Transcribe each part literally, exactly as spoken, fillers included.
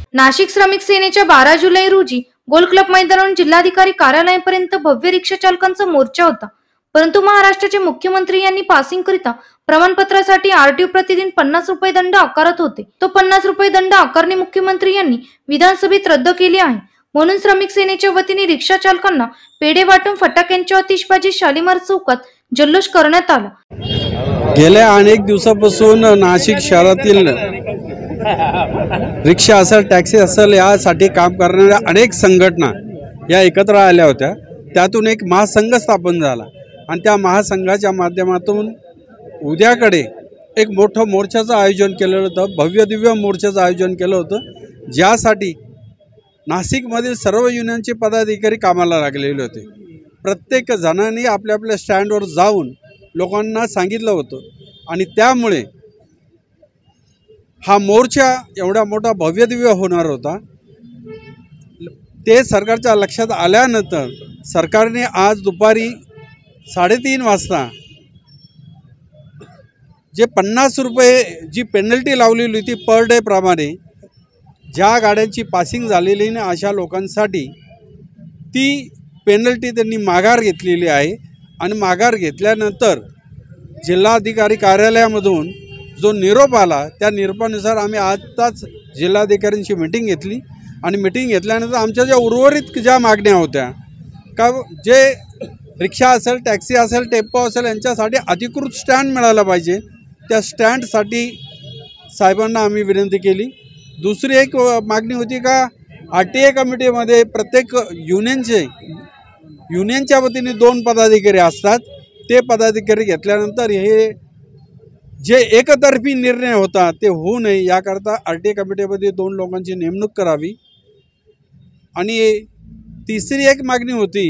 नाशिक श्रमिक सेनेच्या बारा जुलै रोजी गोल क्लब मैदानावरून जिल्हाधिकारी कार्यालयापर्यंत भव्य रिक्षा चालकांचा मोर्चा होता। परंतु महाराष्ट्राचे मुख्यमंत्री यांनी पासिंग करिता प्रमाणपत्रासाठी आरटीओ प्रतिदिन पन्नास रुपये दंड आकारत होते। तो पन्नास रुपये दंड आकारणी मुख्यमंत्री यांनी विधानसभेत रद्द केली आहे। म्हणून श्रमिक सेनेच्या वतीने रिक्षा चालकांना पेढे वाटून फटाक्यांची आतिषबाजी शालिमार चौकात जल्लोष करण्यात आला। गेल्या अनेक दिवसापासून नाशिक शहरातील रिक्षा असेल टॅक्सी असेल यासाठी काम करणाऱ्या अनेक संघटना या एकत्र आल्या होत्या। त्यातून एक महासंघ स्थापन झाला आणि त्या महासंघाच्या माध्यमातून उद्याकडे एक मोठं मोर्चाचं आयोजन केलेलं होतं। भव्य दिव्य मोर्चाचं आयोजन केलं होतं, ज्यासाठी नाशिकमधील सर्व युनियनचे पदाधिकारी कामाला लागलेले होते। प्रत्येक जणांनी आपल्या आपल्या स्टँडवर जाऊन लोकांना सांगितलं होतं आणि त्यामुळे हा मोर्चा एवढा मोठा भव्य दिव्य होणार होता। ते सरकारच्या लक्षात आल्यानंतर सरकारने आज दुपारी साडेतीन वाजता जे पन्नास रुपये जी पेनल्टी लावलेली होती पर डे प्रमाणे, ज्या गाड्यांची पासिंग झालेली नाही अशा लोकांसाठी ती पेनल्टी त्यांनी माघार घेतलेली आहे। आणि माघार घेतल्यानंतर जिल्हाधिकारी कार्यालयामधून जो निरोप आला त्या निरोपानुसार आम्ही आताच जिल्हाधिकाऱ्यांची मीटिंग घेतली आणि मीटिंग घेतल्यानंतर आमच्या ज्या उर्वरित ज्या मागण्या होत्या का जे रिक्षा असेल टॅक्सी असेल टेम्पो असेल यांच्यासाठी अधिकृत स्टँड मिळाला पाहिजे, त्या स्टँडसाठी साहेबांना आम्ही विनंती केली। दुसरी एक मागणी होती का आर टी ए कमिटीमध्ये प्रत्येक युनियनचे युनियनच्या वतीने दोन पदाधिकारी असतात, ते पदाधिकारी घेतल्यानंतर हे जे एकतर्फी निर्णय होता ते होऊ नये याकरता आर टी ए कमिटीमध्ये दोन लोकांची नेमणूक करावी। आणि तिसरी एक मागणी होती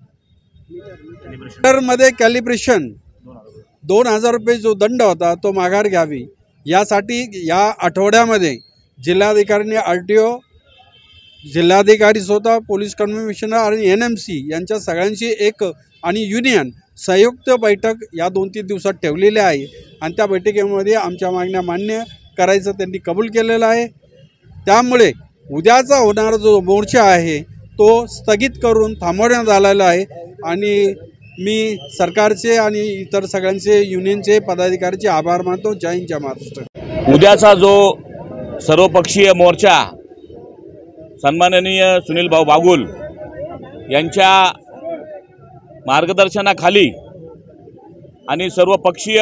मीटरमध्ये कॅलिब्रेशन दोन हजार रुपये जो दंड होता तो माघार घ्यावी। यासाठी या आठवड्यामध्ये जिल्हाधिकाऱ्यांनी आर टी ओ जिल्हाधिकारी स्वतः पोलीस कमिशनर आणि एन एम सी यांच्या सगळ्यांची एक आणि युनियन संयुक्त बैठक या दोन तीन दिवसात ठेवलेली आहे आणि त्या बैठकीमध्ये आमच्या मागण्या मान्य करायचं त्यांनी कबूल केलेलं आहे। त्यामुळे उद्याचा होणारा जो मोर्चा आहे तो स्थगित करून थांबवण्यात आलेला आहे आणि मी सरकारचे आणि इतर सगळ्यांचे युनियनचे पदाधिकाऱ्यांचे आभार मानतो। जय हिंद, जय महाराष्ट्र। उद्याचा जो सर्वपक्षीय मोर्चा सन्माननीय सुनील भाऊ बागुल यांच्या मार्गदर्शनाखाली आणि सर्वपक्षीय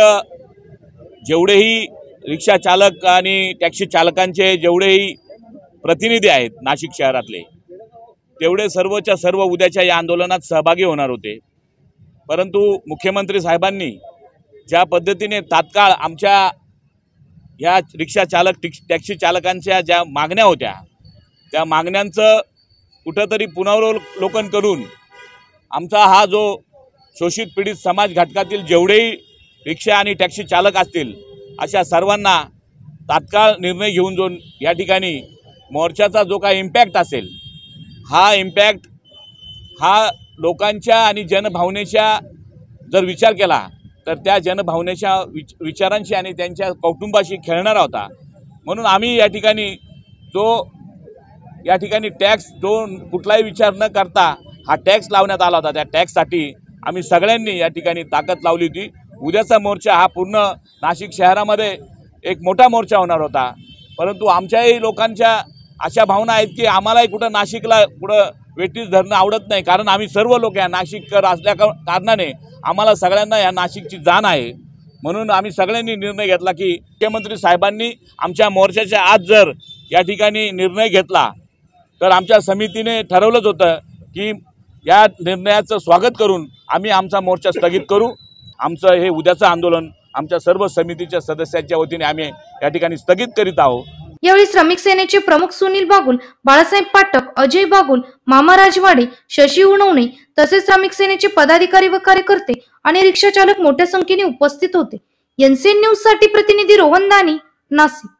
जेवढेही रिक्षा चालक आणि टॅक्सी चालकांचे जेवढेही प्रतिनिधी आहेत नाशिक शहरातले, तेवढे सर्वच्या सर्व उद्याच्या या आंदोलनात सहभागी होणार होते। परंतु मुख्यमंत्री साहेबांनी ज्या पद्धतीने तात्काळ आमच्या या रिक्षा चालक टॅक्सी चालकांच्या ज्या मागण्या होत्या त्या मागण्यांचं कुठंतरी पुनरावलोकन करून आमचा हा जो शोषित पीडित समाज घटकातील जेवढेही रिक्षा आणि टॅक्सी चालक असतील अशा सर्वांना तात्काळ निर्णय घेऊन जो या ठिकाणी मोर्चाचा जो काही इम्पॅक्ट असेल हा इम्पॅक्ट हा लोकांच्या आणि जनभावनेच्या जर विचार केला तर त्या जनभावनेच्या विच विचारांशी आणि त्यांच्या कौटुंबाशी खेळणारा होता। म्हणून आम्ही या ठिकाणी जो या ठिकाणी टॅक्स जो कुठलाही विचार न करता हा टॅक्स लावण्यात आला होता, त्या टॅक्ससाठी आम्ही सगळ्यांनी या ठिकाणी ताकद लावली होती। उद्याचा मोर्चा हा पूर्ण नाशिक शहरामध्ये एक मोठा मोर्चा होणार होता, परंतु आमच्याही लोकांच्या अशा भावना आहेत की आम्हालाही कुठं नाशिकला कुठं वेटीस धरणं आवडत नाही, कारण आम्ही सर्व लोक या नाशिककर असल्या कारणाने आम्हाला सगळ्यांना या नाशिकची जाण आहे। म्हणून आम्ही सगळ्यांनी निर्णय घेतला की मुख्यमंत्री साहेबांनी आमच्या मोर्चाच्या आज जर या ठिकाणी निर्णय घेतला तर आमच्या समितीने ठरवलंच होतं की या निर्णयाचं स्वागत करून आम्ही आमचा मोर्चा स्थगित करू। आमचं हे उद्याचं आंदोलन आमच्या सर्व समितीच्या सदस्यांच्या वतीने आम्ही या ठिकाणी स्थगित करीत आहोत। यावेळी श्रमिक सेनेचे प्रमुख सुनील बागुल, बाळासाहेब पाठक, अजय बागुल, मामा राजवाडे, शशी उणवणे तसेच श्रमिक सेनेचे पदाधिकारी व कार्यकर्ते आणि रिक्षा चालक मोठ्या संख्येने उपस्थित होते। एन सी एन न्यूज साठी प्रतिनिधी रोहन दानी, नाशिक।